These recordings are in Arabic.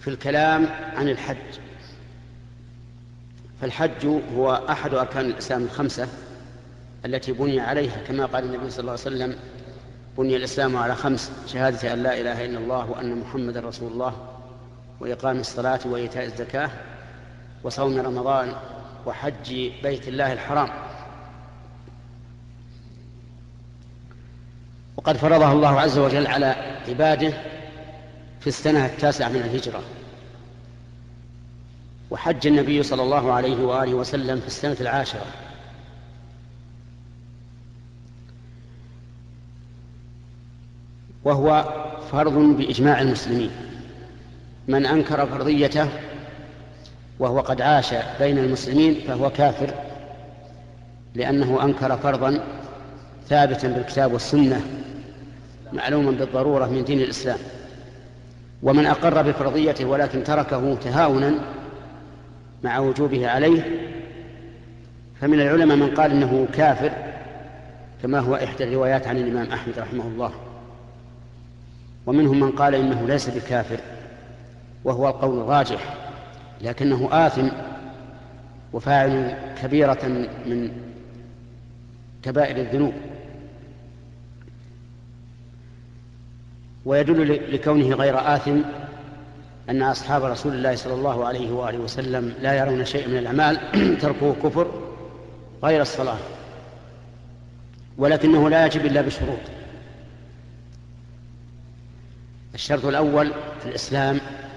في الكلام عن الحج. فالحج هو أحد أركان الإسلام الخمسة التي بني عليها، كما قال النبي صلى الله عليه وسلم: بني الإسلام على خمس: شهادة أن لا إله إلا الله وأن محمد رسول الله، وإقام الصلاة وإيتاء الزكاة، وصوم رمضان، وحج بيت الله الحرام. وقد فرضها الله عز وجل على عباده في السنة 9 من الهجرة، وحج النبي صلى الله عليه وآله وسلم في السنة 10، وهو فرض بإجماع المسلمين. من أنكر فرضيته وهو قد عاش بين المسلمين فهو كافر، لأنه أنكر فرضا ثابتا بالكتاب والسنة معلوما بالضرورة من دين الإسلام. ومن أقر بفرضيته ولكن تركه تهاونا مع وجوبه عليه، فمن العلماء من قال إنه كافر، كما هو إحدى الروايات عن الإمام أحمد رحمه الله. ومنهم من قال إنه ليس بكافر، وهو القول الراجح، لكنه آثم وفاعل كبيرة من كبائر الذنوب. ويدل لكونه غير آثم أن أصحاب رسول الله صلى الله عليه وآله وسلم لا يرون شيء من الأعمال تركه كفر غير الصلاة، ولكنه لا يجب إلا بشروط. الشرط الأول في الإسلام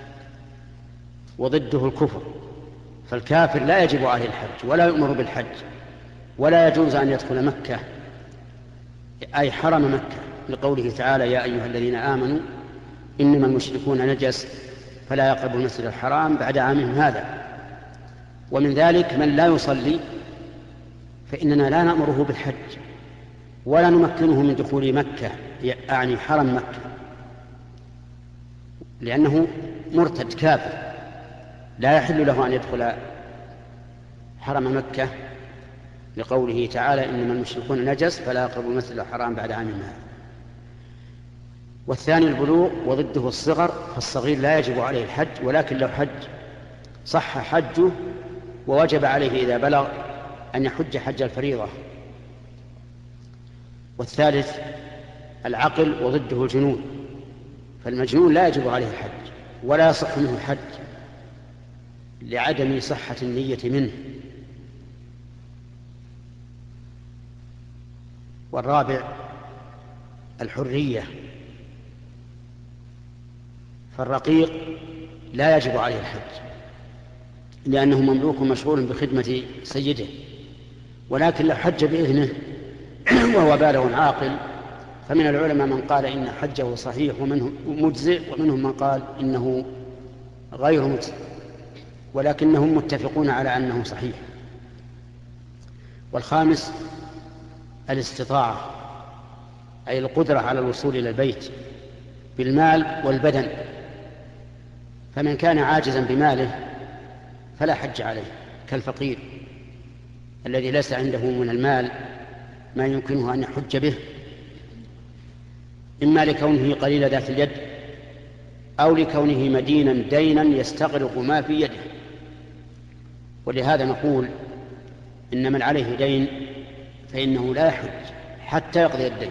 وضده الكفر، فالكافر لا يجب عليه الحج ولا يؤمر بالحج، ولا يجوز أن يدخل مكة أي حرم مكة، لقوله تعالى: يا أيها الذين آمنوا إنما المشركون نجس فلا يقربوا المسجد الحرام بعد عامهم هذا. ومن ذلك من لا يصلي فإننا لا نأمره بالحج ولا نمكنه من دخول مكة، يعني حرم مكة، لأنه مرتد كافر لا يحل له أن يدخل حرم مكة، لقوله تعالى: إنما المشركون نجس فلا يقربوا المسجد الحرام بعد عامهم هذا. والثاني البلوغ وضده الصغر، فالصغير لا يجب عليه الحج، ولكن لو حج صح حجه، ووجب عليه إذا بلغ أن يحج حج الفريضة. والثالث العقل وضده الجنون، فالمجنون لا يجب عليه الحج ولا يصح منه الحج لعدم صحة النية منه. والرابع الحرية، فالرقيق لا يجب عليه الحج لأنه مملوك مشغول بخدمة سيده، ولكن لو حج بإذنه وهو بالغ عاقل فمن العلماء من قال إن حجه صحيح ومنهم مجزئ، ومنهم من قال إنه غير مجزئ، ولكنهم متفقون على أنه صحيح. والخامس الاستطاعة، أي القدرة على الوصول إلى البيت بالمال والبدن، فمن كان عاجزا بماله فلا حج عليه، كالفقير الذي ليس عنده من المال ما يمكنه أن يحج به، إما لكونه قليل ذات اليد أو لكونه مدينا دينا يستغرق ما في يده. ولهذا نقول إن من عليه دين فإنه لا يحج حتى يقضي الدين،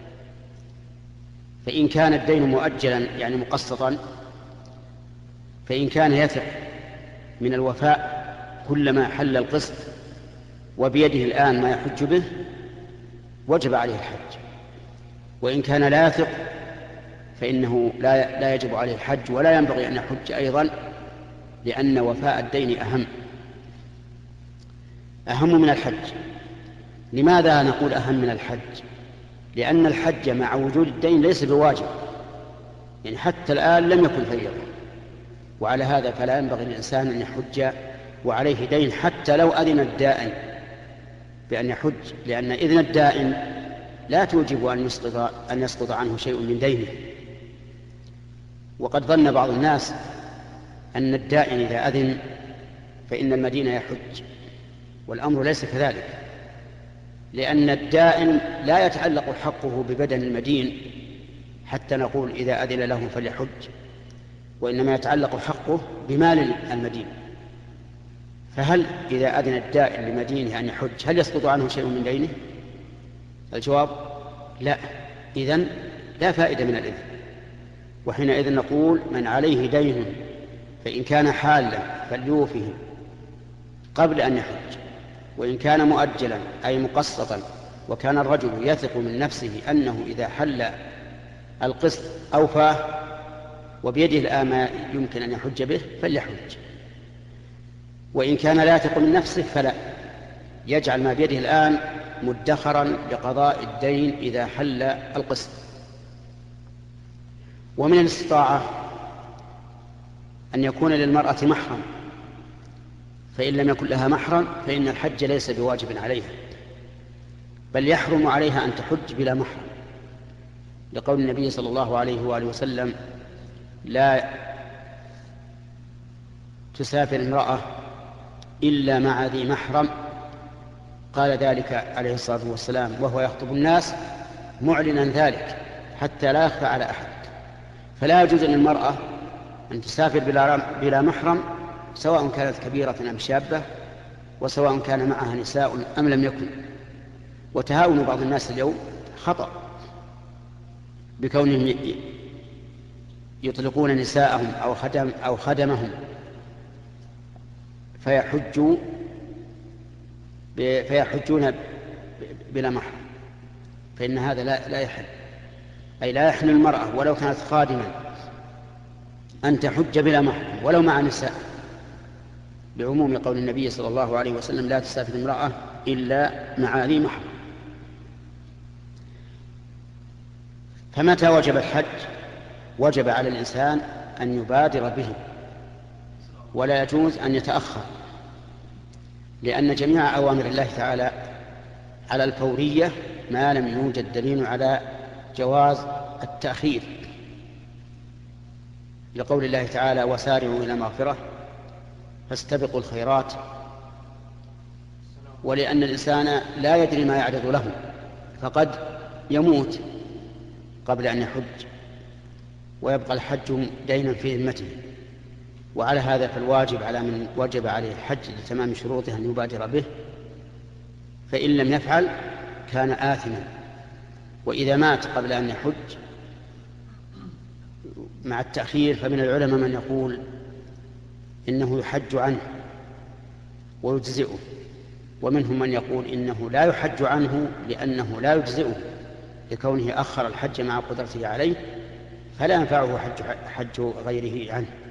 فإن كان الدين مؤجلا يعني مقسطا، فإن كان يثق من الوفاء كلما حل القسط وبيده الآن ما يحج به وجب عليه الحج، وإن كان لا يثق فإنه لا يجب عليه الحج ولا ينبغي أن يحج أيضا، لأن وفاء الدين أهم من الحج. لماذا نقول أهم من الحج؟ لأن الحج مع وجود الدين ليس بواجب، يعني حتى الآن لم يكن فريضة، وعلى هذا فلا ينبغي للإنسان أن يحج وعليه دين حتى لو أذن الدائن بأن يحج، لأن إذن الدائن لا توجب أن يسقط عنه شيء من دينه. وقد ظن بعض الناس أن الدائن إذا أذن فإن المدين يحج، والأمر ليس كذلك، لأن الدائن لا يتعلق حقه ببدن المدين حتى نقول إذا أذن له فليحج، وإنما يتعلق حقه بمال المدين. فهل إذا أذن الدائن لمدينه أن يحج هل يسقط عنه شيء من دينه؟ الجواب لا. إذن لا فائدة من الإذن. وحينئذ نقول من عليه دين فإن كان حالا فليوفه قبل أن يحج، وإن كان مؤجلا أي مقسطا وكان الرجل يثق من نفسه أنه إذا حل القسط أوفاه وبيده الآن ما يمكن أن يحج به فليحج. وإن كان لا يثق من نفسه فلا، يجعل ما بيده الآن مدخرا لقضاء الدين إذا حل القسط. ومن الاستطاعة أن يكون للمرأة محرم، فإن لم يكن لها محرم فإن الحج ليس بواجب عليها، بل يحرم عليها أن تحج بلا محرم، لقول النبي صلى الله عليه وآله وسلم: لا تسافر امرأة إلا مع ذي محرم. قال ذلك عليه الصلاة والسلام وهو يخطب الناس معلنا ذلك حتى لا يخفى على أحد. فلا يجوز للمرأة أن تسافر بلا محرم، سواء كانت كبيرة أم شابة، وسواء كان معها نساء أم لم يكن. وتهاون بعض الناس اليوم خطأ بكونهم يطلقون نساءهم أو خدمهم فيحجون بلا محرم، فإن هذا لا يحل. أي لا يحل المرأة ولو كانت خادما أن تحج بلا محرم ولو مع نساء، بعموم قول النبي صلى الله عليه وسلم: لا تسافر امرأة إلا مع ذي محرم. فمتى وجب الحج؟ وجب على الإنسان أن يبادر به، ولا يجوز أن يتأخر، لأن جميع أوامر الله تعالى على الفورية ما لم يوجد دليل على جواز التأخير، لقول الله تعالى: وسارعوا إلى مغفرة فاستبقوا الخيرات. ولأن الإنسان لا يدري ما يعرض له، فقد يموت قبل أن يحج ويبقى الحج دينا في ذمته. وعلى هذا فالواجب على من وجب عليه الحج لتمام شروطه أن يبادر به، فإن لم يفعل كان آثما. وإذا مات قبل أن يحج مع التأخير فمن العلماء من يقول إنه يحج عنه ويجزئه، ومنهم من يقول إنه لا يحج عنه لأنه لا يجزئه لكونه أخر الحج مع قدرته عليه، فلا ينفعه حج غيره عنه.